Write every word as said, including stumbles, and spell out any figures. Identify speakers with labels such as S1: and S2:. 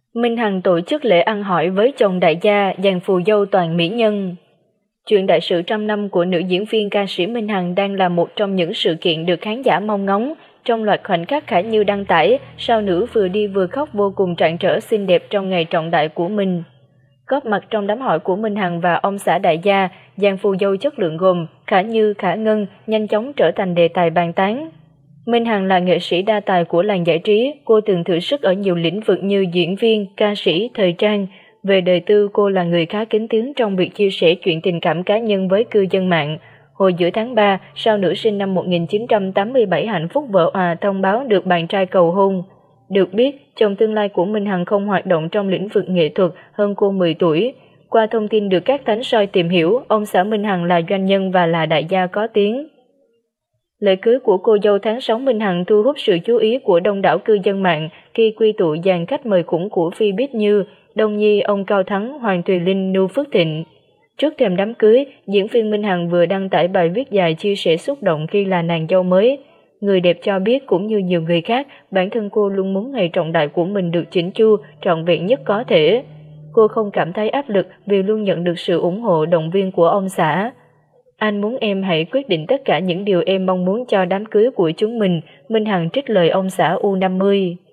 S1: Minh Hằng tổ chức lễ ăn hỏi với chồng đại gia, dàn phù dâu toàn mỹ nhân. Chuyện đại sự trăm năm của nữ diễn viên ca sĩ Minh Hằng đang là một trong những sự kiện được khán giả mong ngóng. Trong loạt khoảnh khắc Khả Như đăng tải, sao nữ vừa đi vừa khóc vô cùng rạng rỡ xinh đẹp trong ngày trọng đại của mình. Góp mặt trong đám hỏi của Minh Hằng và ông xã đại gia, dàn phù dâu chất lượng gồm Khả Như, Khả Ngân nhanh chóng trở thành đề tài bàn tán. Minh Hằng là nghệ sĩ đa tài của làng giải trí, cô từng thử sức ở nhiều lĩnh vực như diễn viên, ca sĩ, thời trang. Về đời tư, cô là người khá kín tiếng trong việc chia sẻ chuyện tình cảm cá nhân với cư dân mạng. Hồi giữa tháng ba, sao nữ sinh năm một nghìn chín trăm tám mươi bảy hạnh phúc vỡ òa thông báo được bạn trai cầu hôn. Được biết, chồng tương lai của Minh Hằng không hoạt động trong lĩnh vực nghệ thuật, hơn cô mười tuổi. Qua thông tin được các thánh soi tìm hiểu, ông xã Minh Hằng là doanh nhân và là đại gia có tiếng. Lễ cưới của cô dâu tháng sáu Minh Hằng thu hút sự chú ý của đông đảo cư dân mạng khi quy tụ dàn khách mời khủng của Phi-Bít như Đông Nhi, ông Cao Thắng, Hoàng Thùy Linh, Nu Phước Thịnh. Trước thềm đám cưới, diễn viên Minh Hằng vừa đăng tải bài viết dài chia sẻ xúc động khi là nàng dâu mới. Người đẹp cho biết cũng như nhiều người khác, bản thân cô luôn muốn ngày trọng đại của mình được chỉnh chu, trọn vẹn nhất có thể. Cô không cảm thấy áp lực vì luôn nhận được sự ủng hộ động viên của ông xã. Anh muốn em hãy quyết định tất cả những điều em mong muốn cho đám cưới của chúng mình, Minh Hằng trích lời ông xã U năm mươi.